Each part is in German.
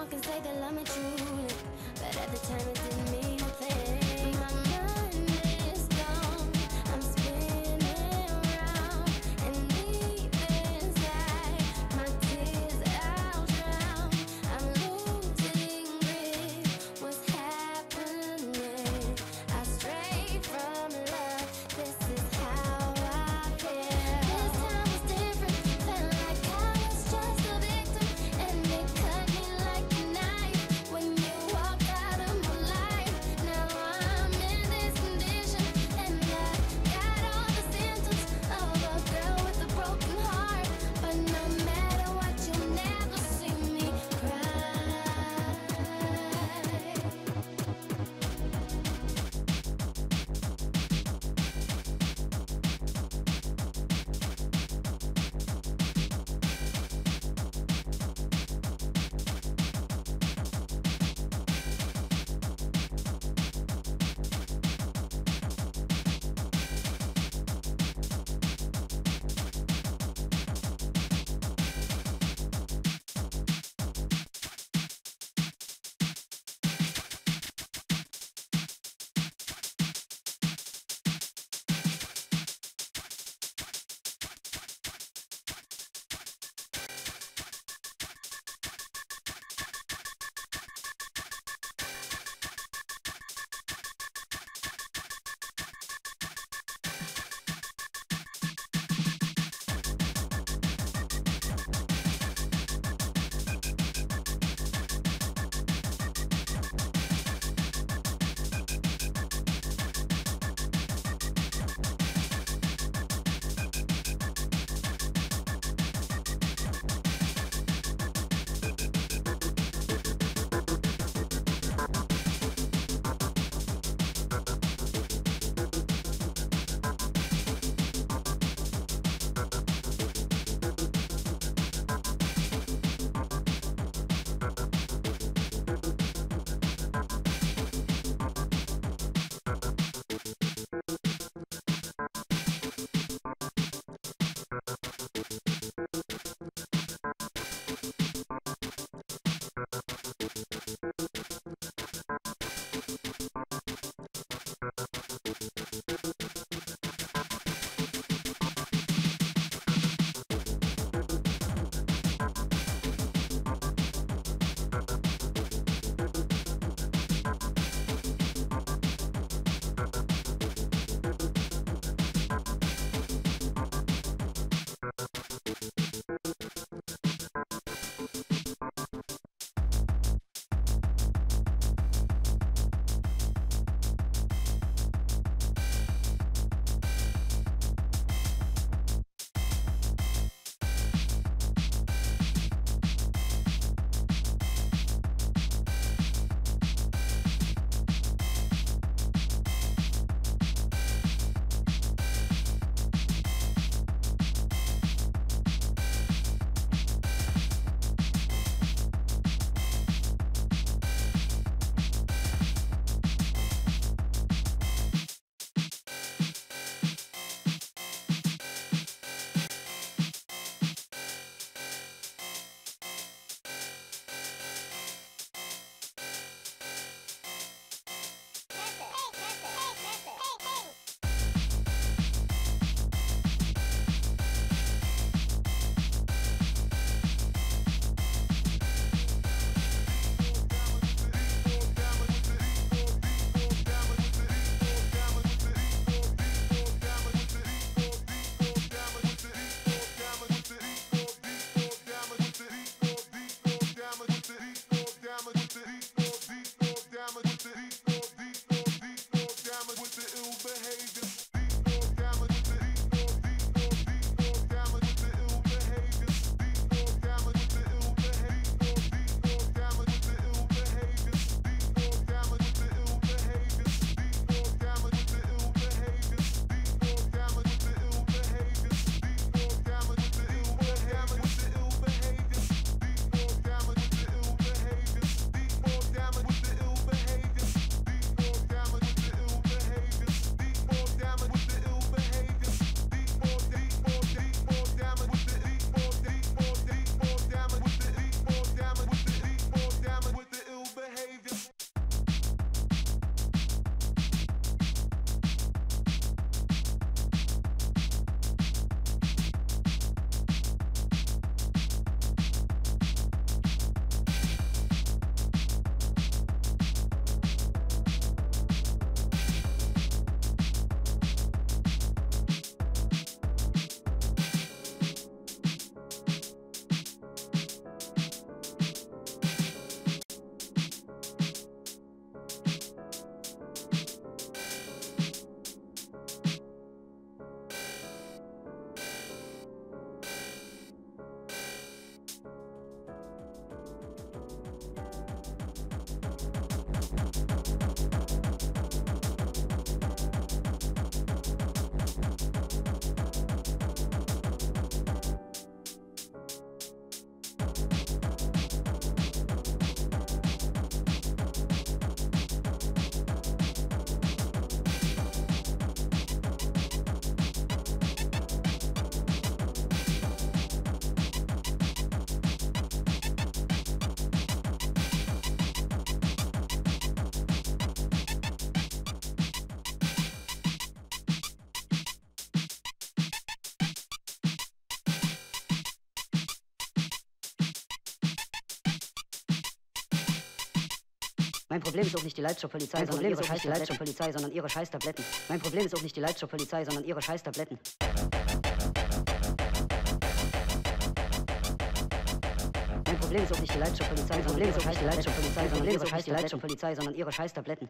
Someone can say they love me truly, but at the time it didn't mean a thing. My mind is gone, I'm spinning round, and deep inside, my tears I'll drown. I'm losing grip, what's happening? I strayed from love, this is how I feel. This time was different, felt like I was just a victim, and it cut me like a knife when you walked out of my life. Now Mein Problem ist auch nicht die Leitstop-Polizei, sondern ihre Scheiß-Leitstop-Polizei, sondern ihre Scheiß-Tabletten. Mein Problem ist auch nicht die Leitstop-Polizei, sondern ihre Scheiß-Tabletten. Mein Problem ist auch nicht die Leitstop-Polizei, sondern ihre Scheiß-Leitstop-Polizei, sondern ihre Scheiß-Leitstop-Polizei, sondern ihre Scheiß-Tabletten.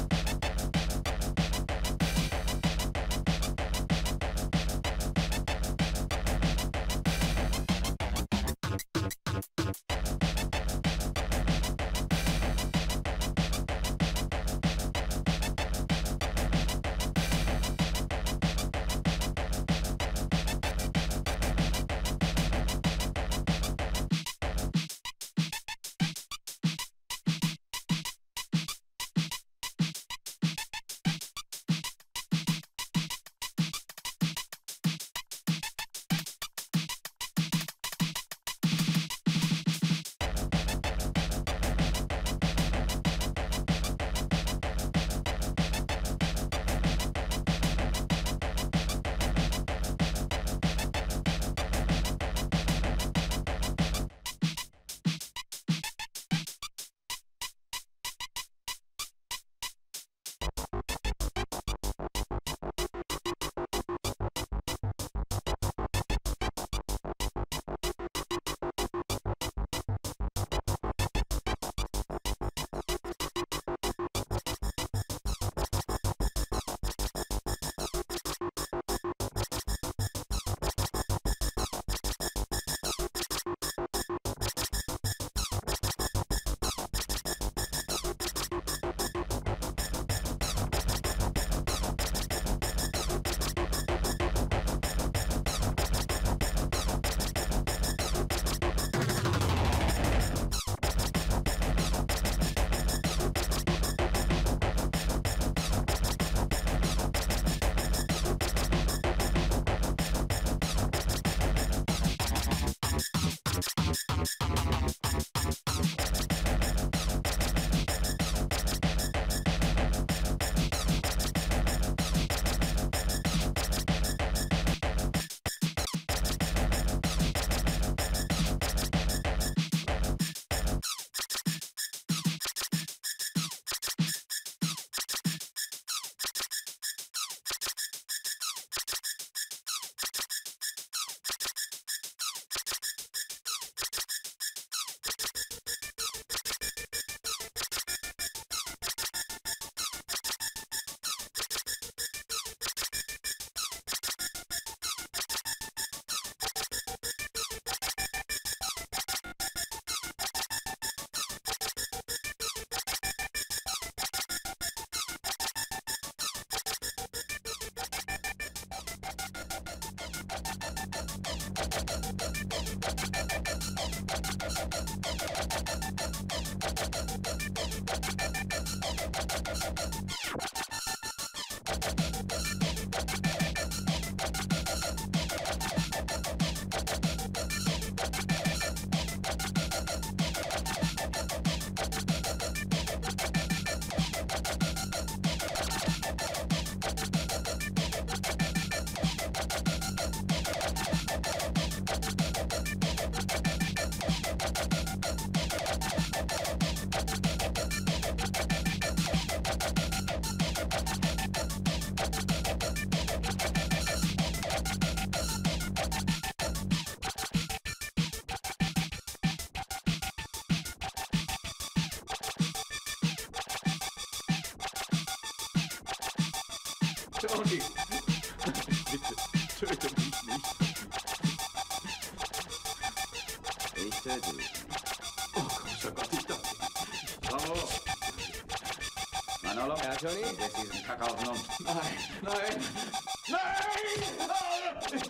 Tony, bitte, töte mich nicht. Ich töte dich. Oh, großer Gott, ich danke dir. Bravo. Ja, Johnny? Jetzt diesen Kack aufgenommen. Nein, nein, nein!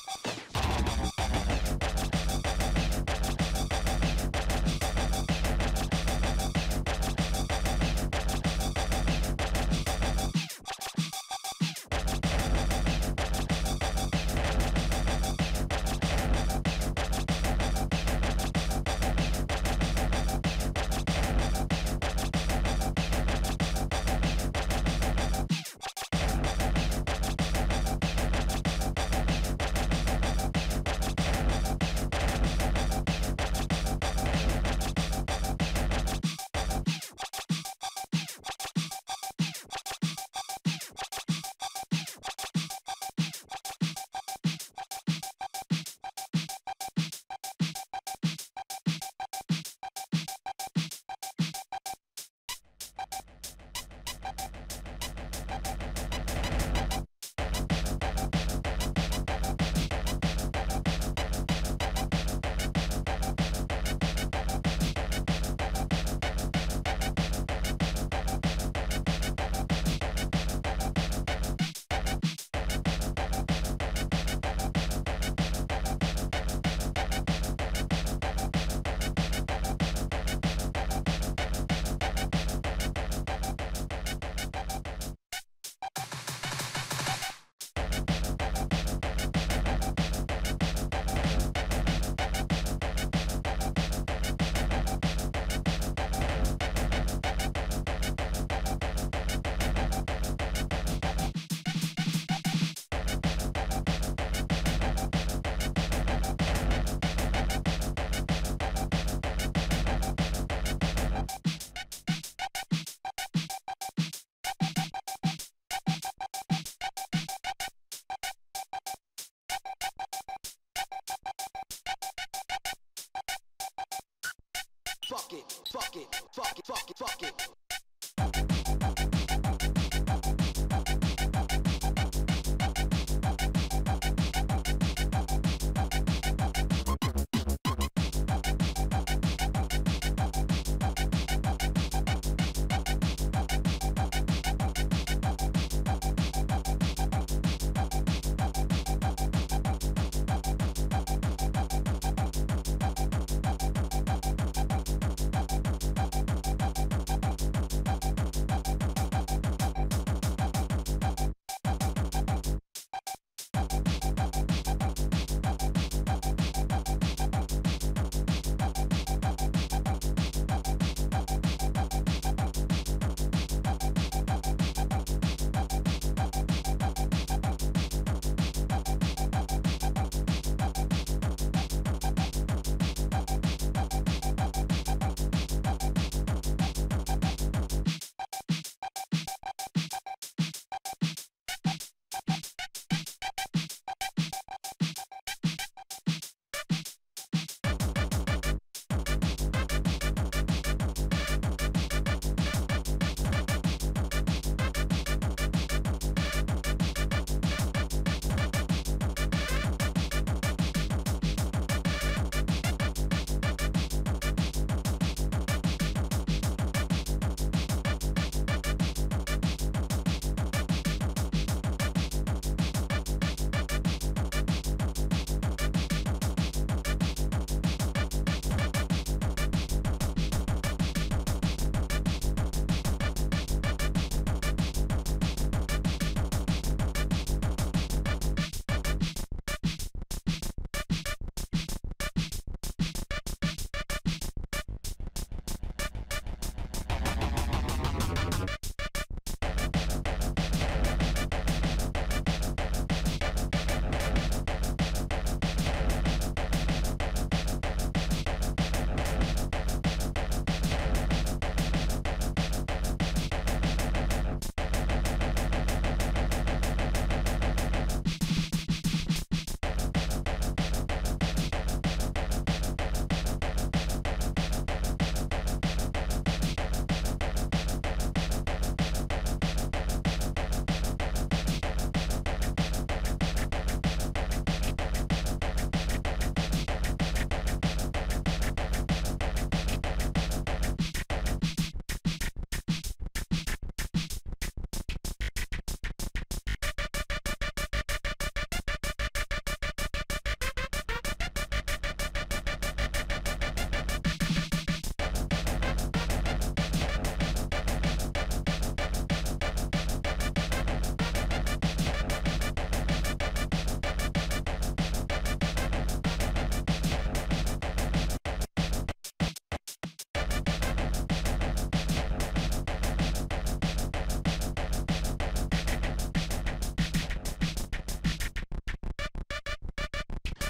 Fuck it, fuck it, fuck it, fuck it, fuck it.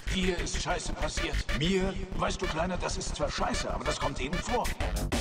Hier ist Scheiße passiert. Mir? Weißt du, Kleiner, das ist zwar Scheiße, aber das kommt eben vor.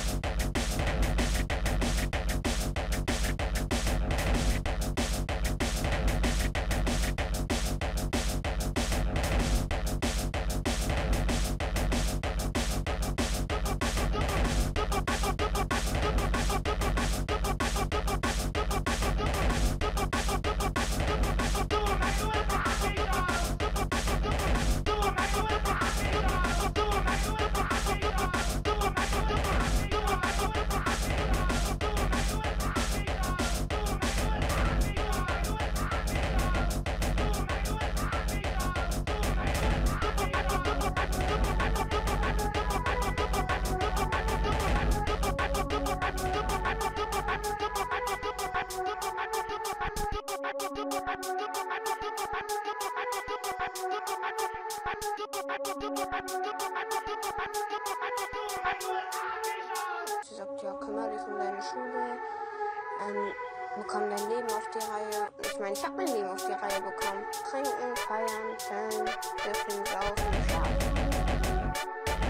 Sie sagt, ja, kümmere dich um deine Schule, bekomm dein Leben auf die Reihe. Ich meine, ich habe mein Leben auf die Reihe bekommen. Trinken, feiern, chillen, kiffen, saufen, schlafen.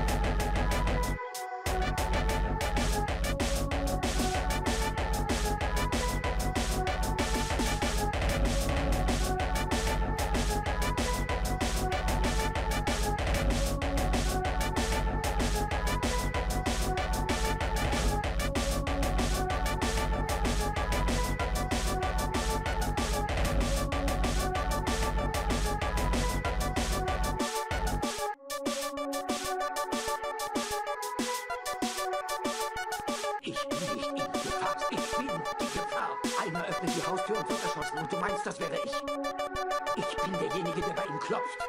Ich bin nicht in Gefahr. Ich bin die Gefahr. Einer öffnet die Haustür und wird erschossen. Und du meinst, das wäre ich? Ich bin derjenige, der bei ihm klopft.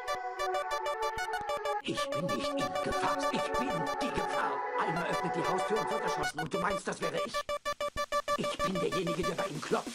Ich bin nicht in Gefahr. Ich bin die Gefahr. Einer öffnet die Haustür und wird erschossen. Und du meinst, das wäre ich? Ich bin derjenige, der bei ihm klopft.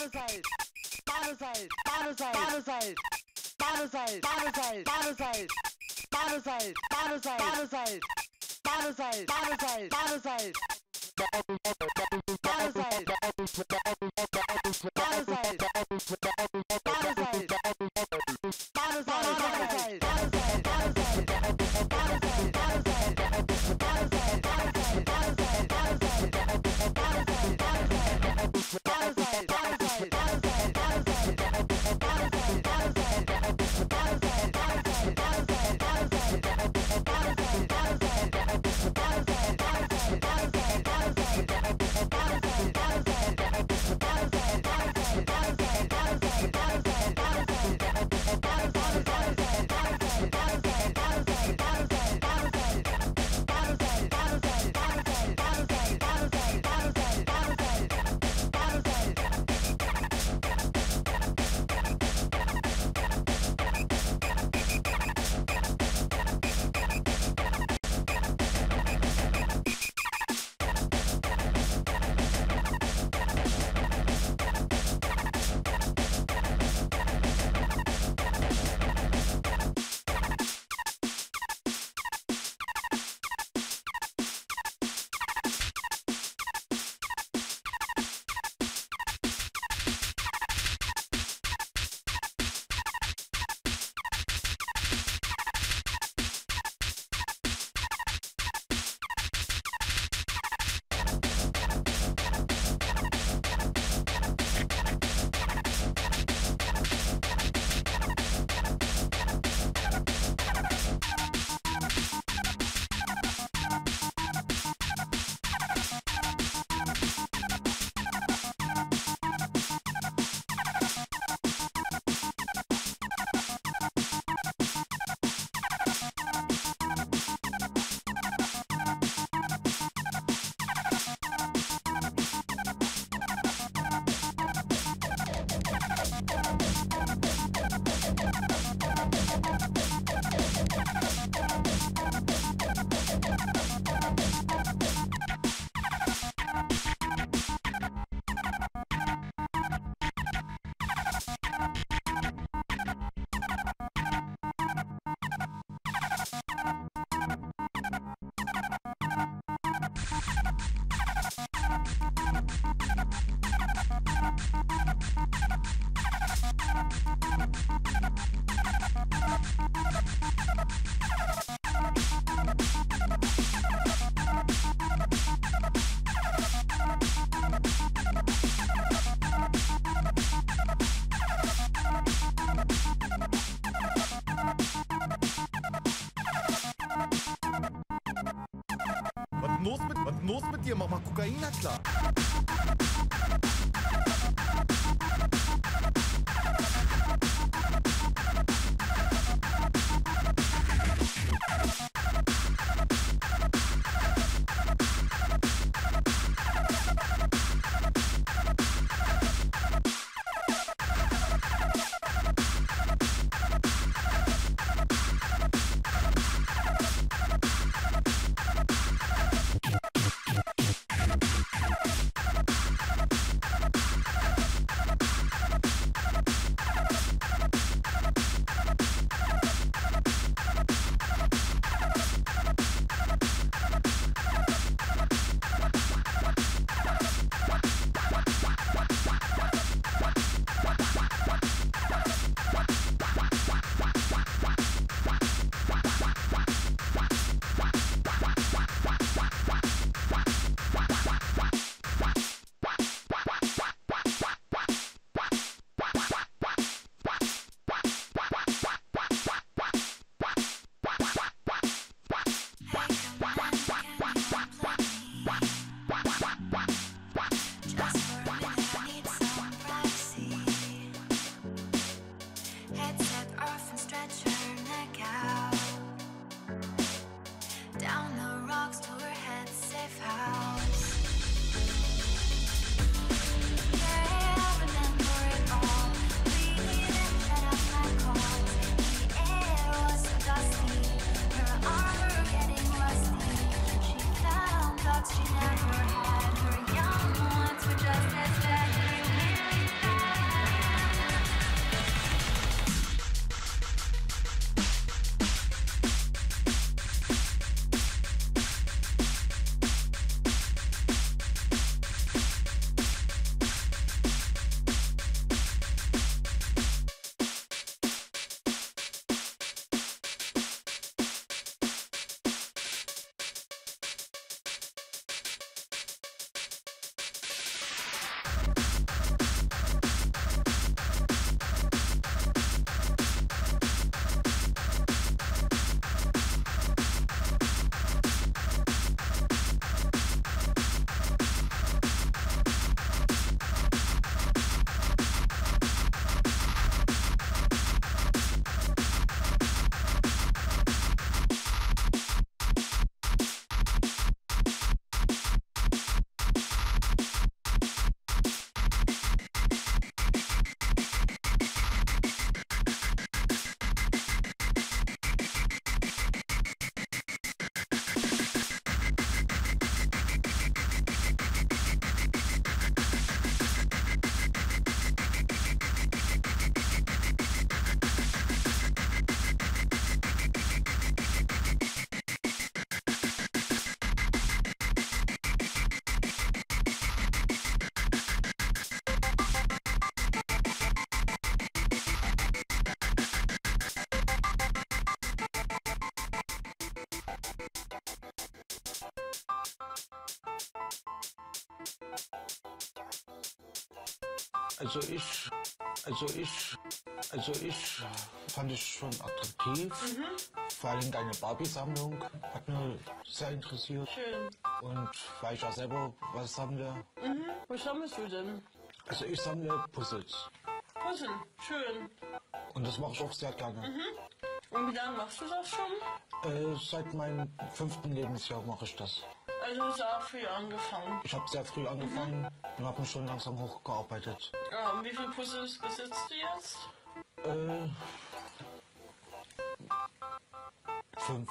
Badesalz, Badesalz, Badesalz, Badesalz, Badesalz, Badesalz, Badesalz, Badesalz, Badesalz, Badesalz, Badesalz, Badesalz. Was los mit dir? Mach mal Kokain, na klar. Also ich fand es schon attraktiv. Vor allem deine Barbie-Sammlung hat mich sehr interessiert. Schön. Und weil ich ja selber was sammle. Was sammelst du denn? Also ich sammle Puzzles. Puzzle, schön. Und das mache ich auch sehr gerne. Und wie lange machst du das schon? Seit meinem 5. Lebensjahr mache ich das. Also hast du auch früh angefangen. Ich habe sehr früh angefangen und habe mich schon langsam hochgearbeitet. Und wie viele Puzzles besitzt du jetzt? 5.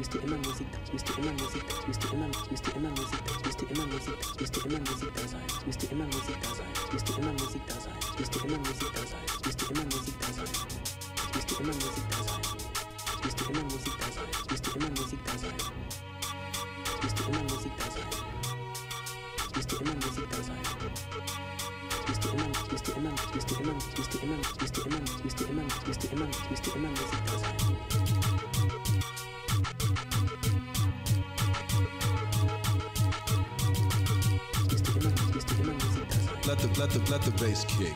müsste immer Musik, es müsste immer Musik, es müsste immer Musik, es müsste immer Musik, es müsste immer Musik da sein, es müsste immer Musik da sein, es müsste immer Musik da sein, es müsste immer Musik da sein, es müsste immer Musik da sein, es müsste immer Musik da sein, es müsste immer Musik da sein, es müsste immer Musik da sein, es müsste immer Musik da sein, es müsste immer Musik da sein, es müsste immer, es müsste immer, es müsste immer, es müsste immer, es müsste immer, es müsste immer, es müsste immer, es müsste immer Musik da sein. Let the bass kick.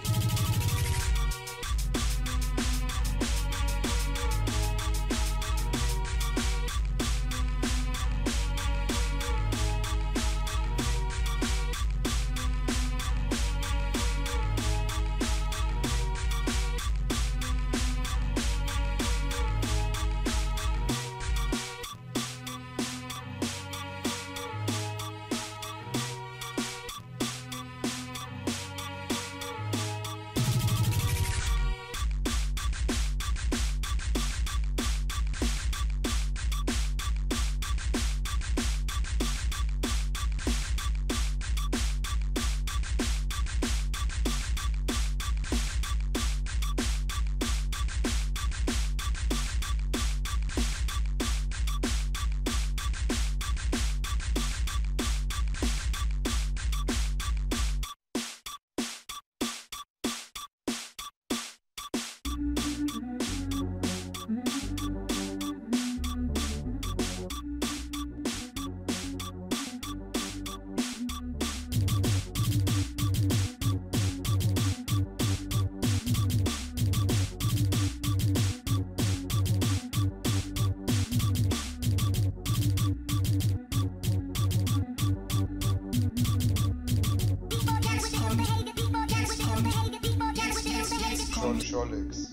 Scholix.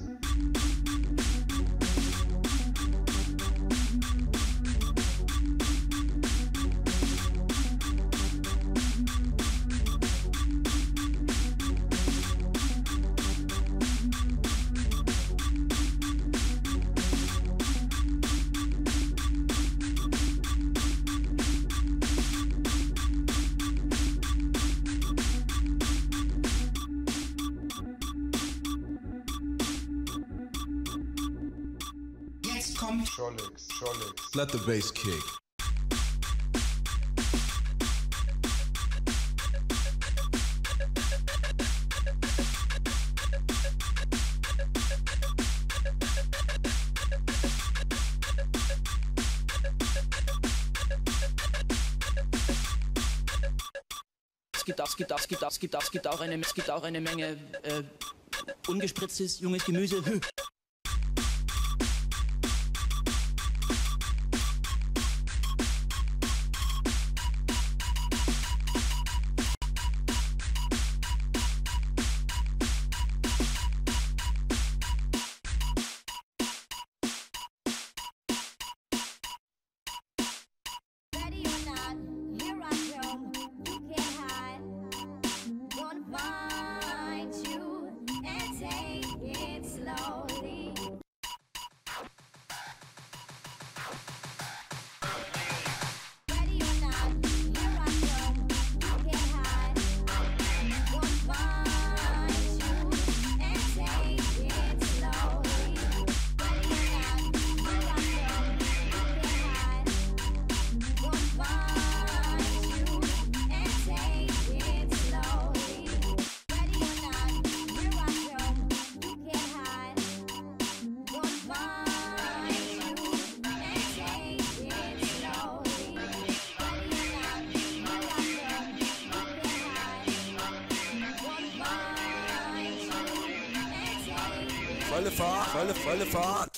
Scholix. Let the bass kick. Es gibt auch eine Menge ungespritztes junges Gemüse. Volle Fahrt.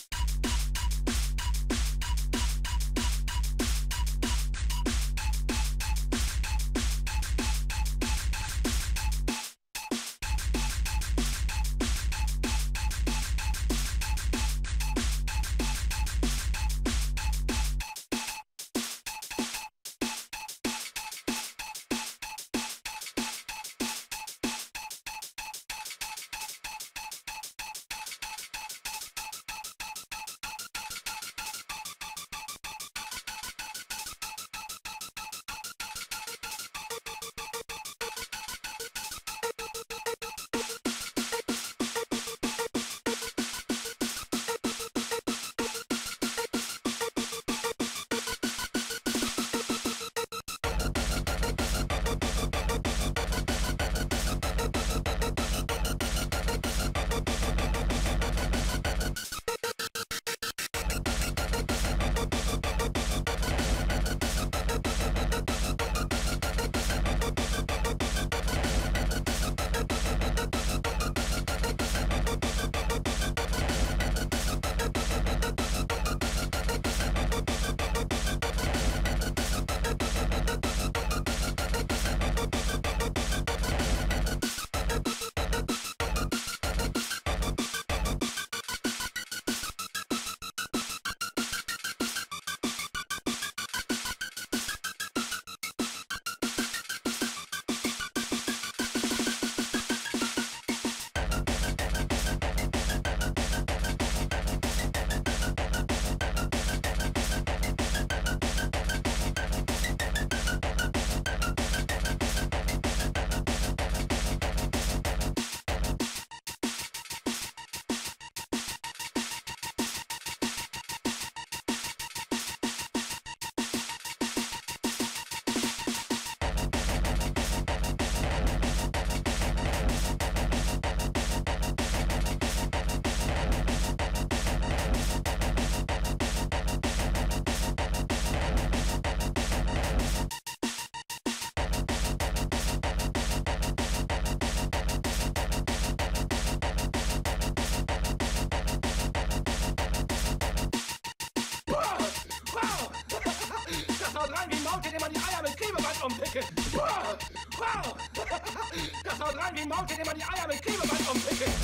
Frau! Das haut rein wie ein Maultier, dem man die Eier mit Klebeband umwickelt.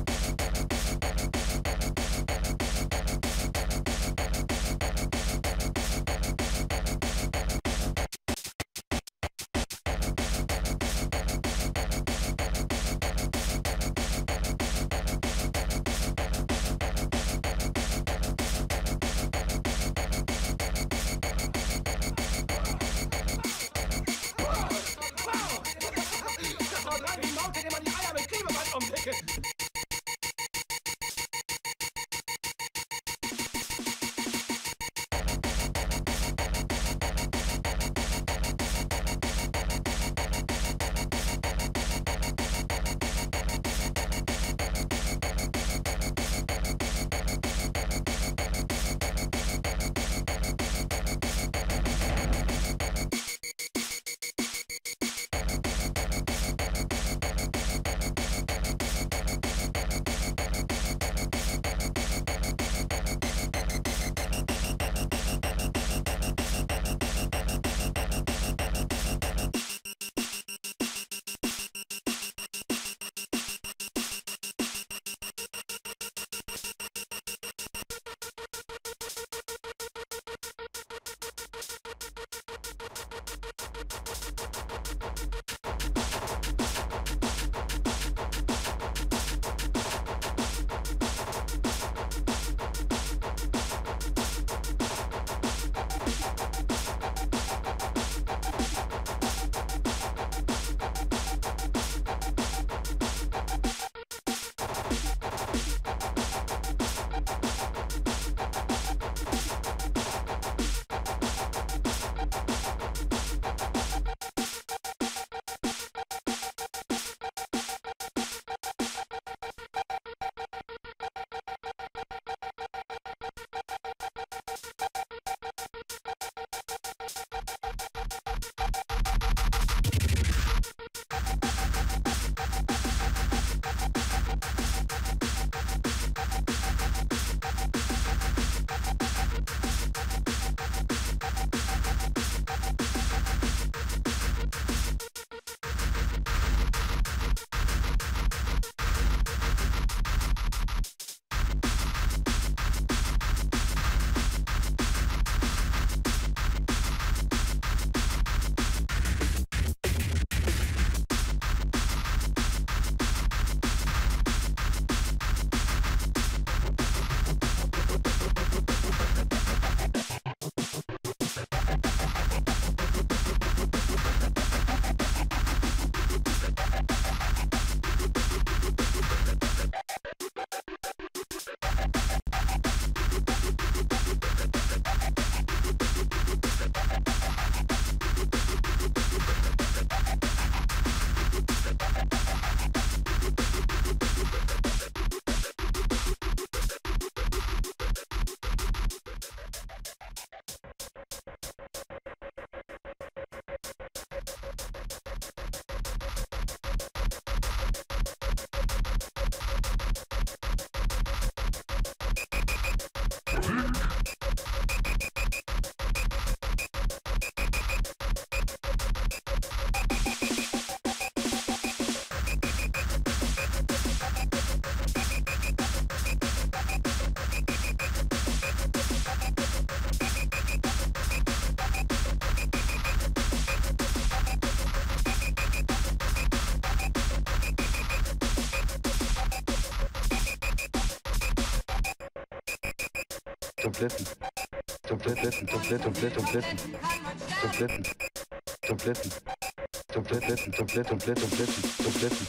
Tabletten, Tabletten, Tabletten, Tabletten, Tabletten, Tabletten, Tabletten, Tabletten, Tabletten, Tabletten, Tabletten.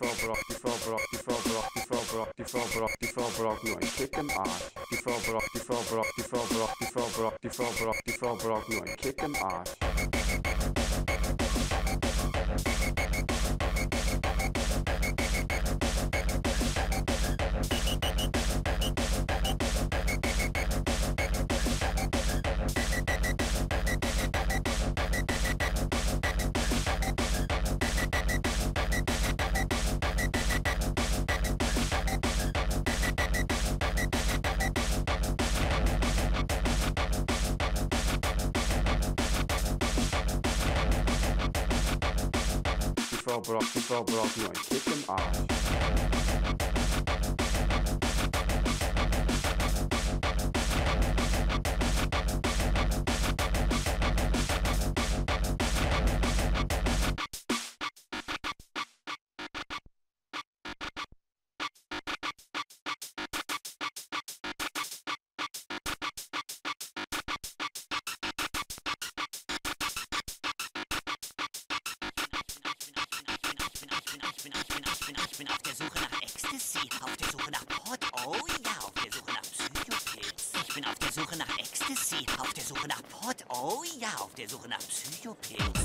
braucht nur einen Kick im Arsch. Die Frau braucht nur einen Kick im Arsch. Die Frau braucht nur einen Kick im Arsch. Ich bin auf der Suche nach Ecstasy, auf der Suche nach Pot, oh ja, auf der Suche nach Psychopilz. Ich bin auf der Suche nach Ecstasy, auf der Suche nach Pot, oh ja, auf der Suche nach Psychopilz.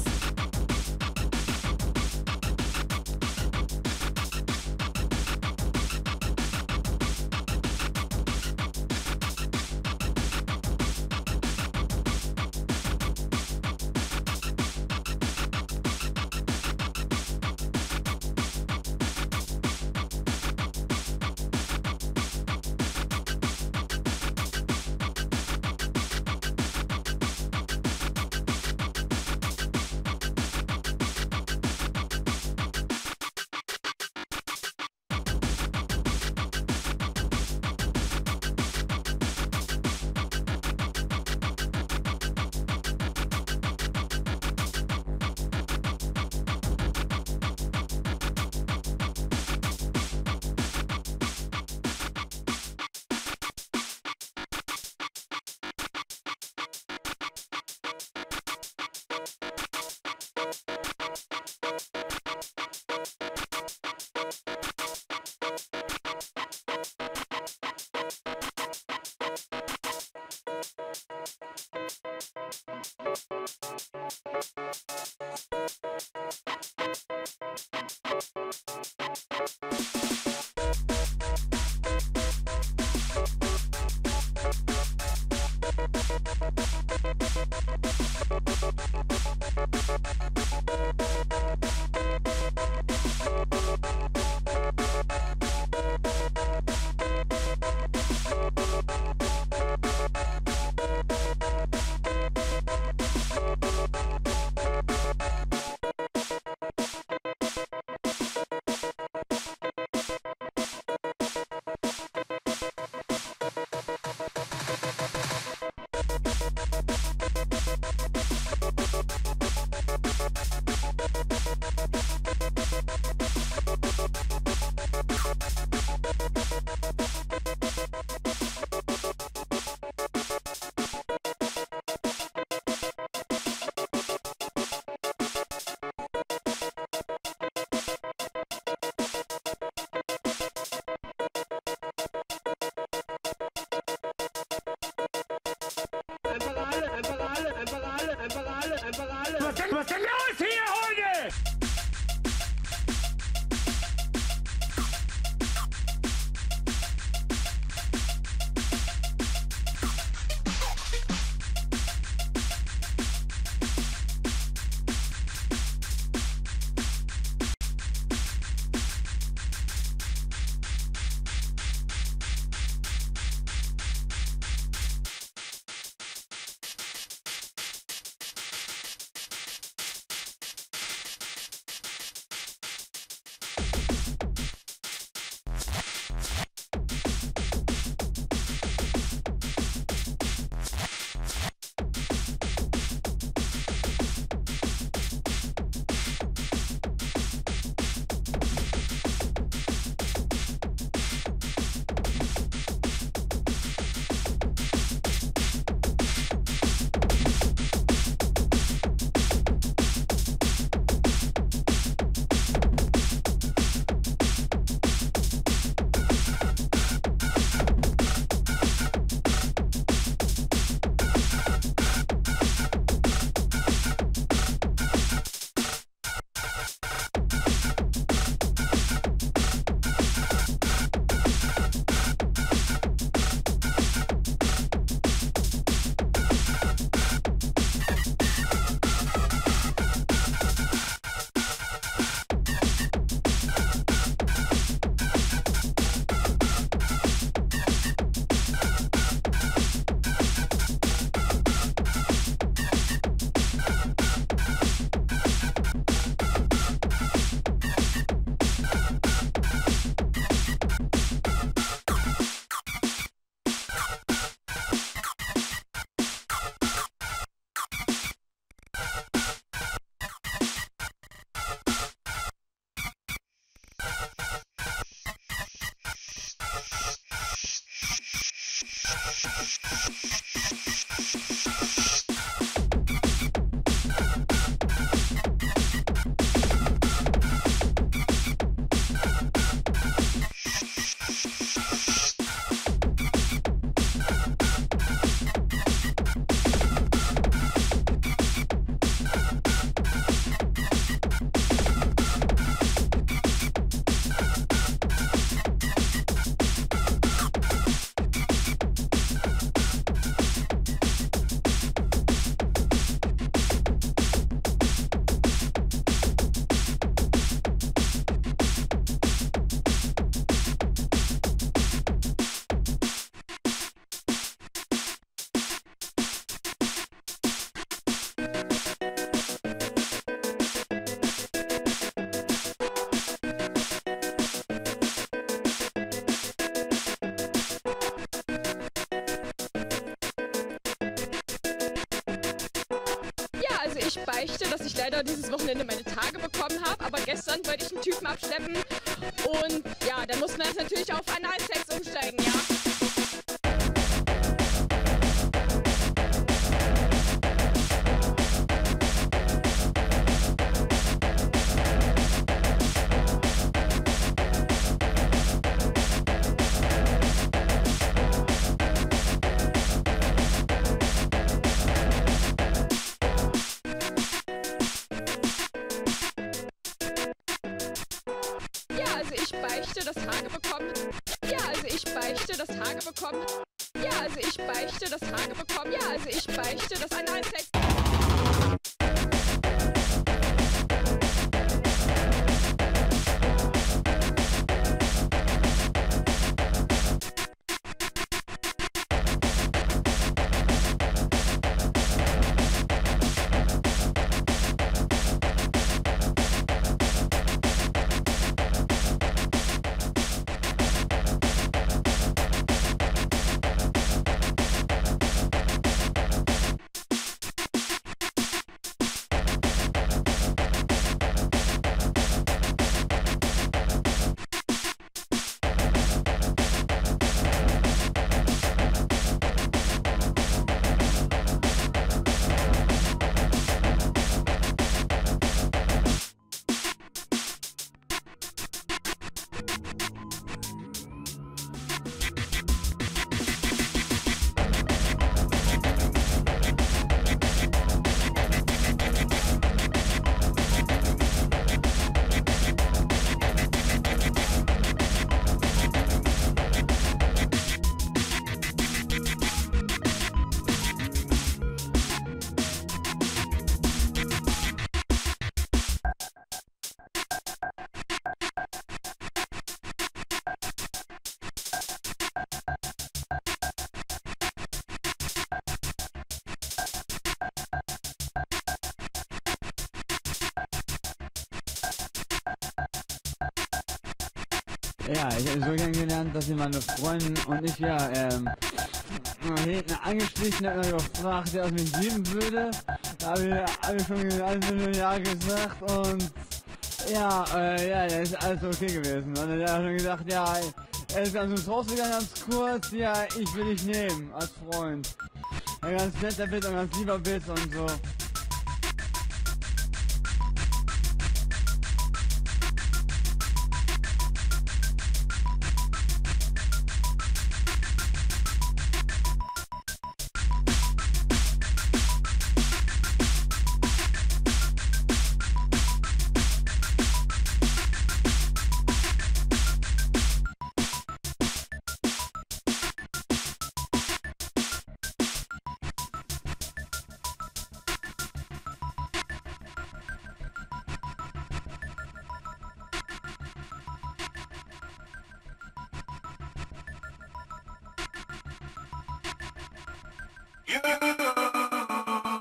ich beichte, dass ich leider dieses Wochenende meine Tage bekommen habe, aber gestern wollte ich einen Typen abschleppen und ja, dann muss man jetzt natürlich auf Analsex umsteigen, ja. Das Tage bekommen. Ja, also ich beichte das Tage bekommen. Ja, also ich beichte das Tage bekommen. Ja, also ich beichte das Analsex. Ja, ich habe so kennengelernt, dass sie meine Freundin und ich ja, hinten angeschlichen, hat mir gefragt, wer es mich geben würde. Da habe ich schon alles ja gesagt und ja, ja, das ist alles okay gewesen. Und er hat schon gesagt, ja, er ist ganz rausgegangen, ganz kurz, ja, ich will dich nehmen, als Freund. Ein ganz netter Bit und ganz lieber Bit und so.